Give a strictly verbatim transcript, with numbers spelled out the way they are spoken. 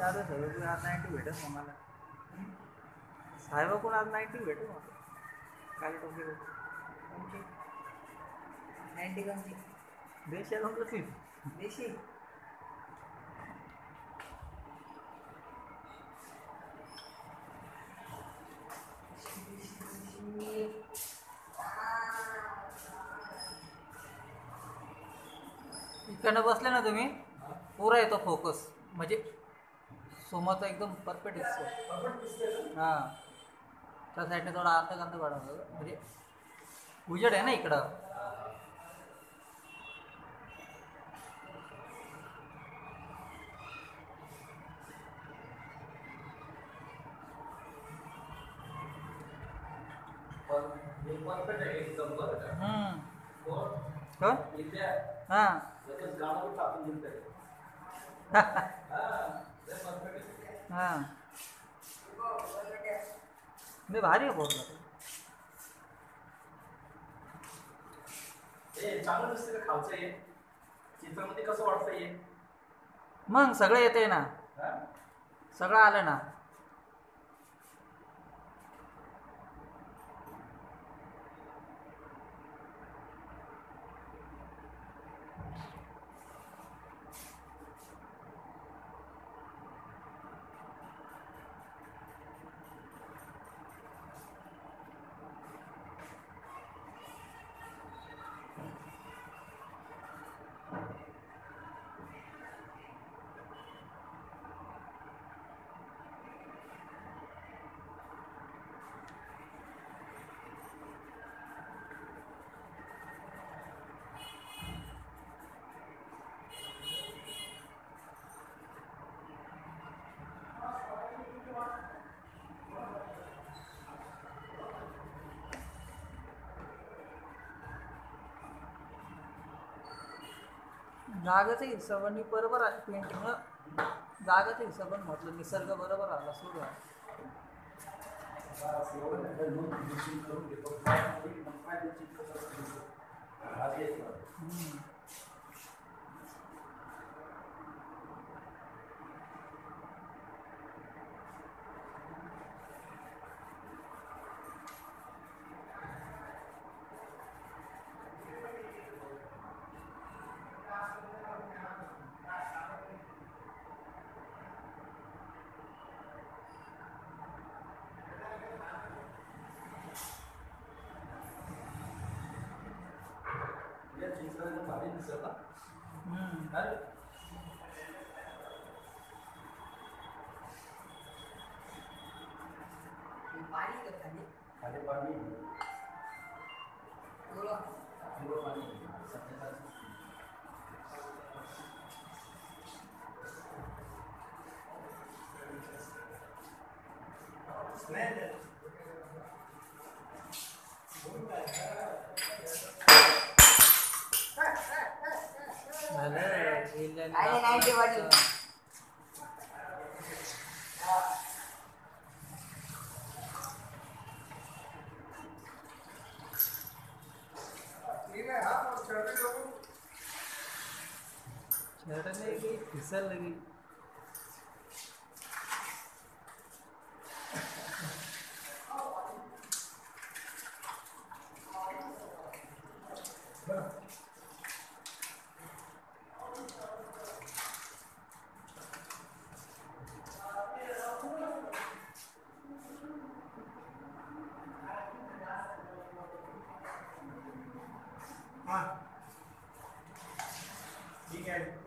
दादा सगळं आज नाईन्टी भेटेल मग मला साहेबाकडून आज नाईन्टी भेटेल मग काल टोके कोणची नाईन्टी कोणची देशी आहे कशी देशी इकडनं बसले ना तुम्ही पुरा येतो फोकस म्हणजे समोरचा एकदम परफेक्ट दिसतो हां त्या साईडने थोडा अर्धा कांदा काढावा म्हणजे उजेड आहे ना इकडं हां हां मी भारी आहे बोलला चांगलं दिसतं का खावचं आहे चित्रामध्ये कसं वाटतंय मग सगळं येते ना सगळं आलं ना जागाचा हिशोबाने बरोबर आहे पेंटिंग जागाचा हिशोबाने म्हटलं निसर्ग बरोबर आला सुरू आहे खाली पाणी लगी फिसल लगी ठीक है